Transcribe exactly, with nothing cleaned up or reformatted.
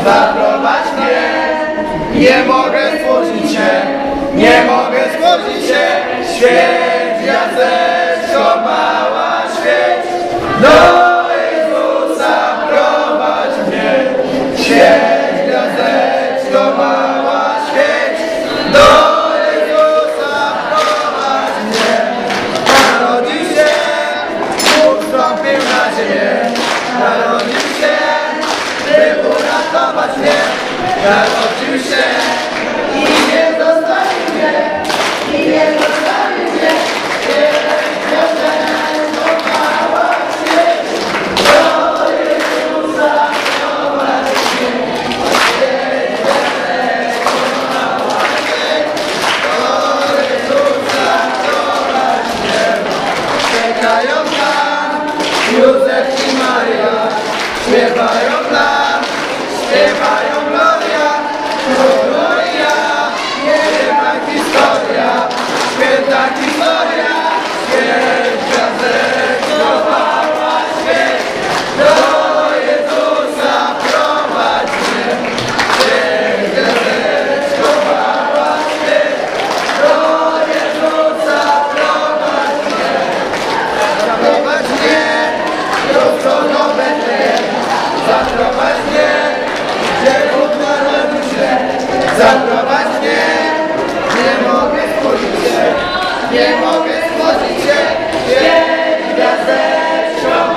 zaprowadź mnie. Nie mogę stworzyć się, nie mogę stworzyć się. Świeć gwiazdeczko mała, świeć. Do Jezusa prowadź mnie. Świeć gwiazdeczko mała, świeć. Do Jezusa prowadź mnie. Narodził się, Bóg wstąpił na ziemię. Narodził się, by uratować mnie. Narodził się i nie zostawił mnie. I nie zostawił mnie. Świeć gwiazdeczko mała, świeć. Do Jezusa prowadź mnie. Świeć gwiazdeczko mała, świeć. Do Jezusa prowadź mnie. Czekają tam Józef i Maria. Śpiewają nam, śpiewają Gloria. Gloria, święta historia, święta historia. Świeć gwiazdeczko mała, świeć. Do Jezusa prowadź mnie. Świeć gwiazdeczko mała, świeć. Do Jezusa prowadź mnie. Zaprowadź mnie, jutro do Betlejem. Zaprowadź mnie, gdzie Bóg narodził się. Zaprowadź mnie, nie mogę stworzyć się, nie mogę stworzyć się. Świeć gwiazdeczko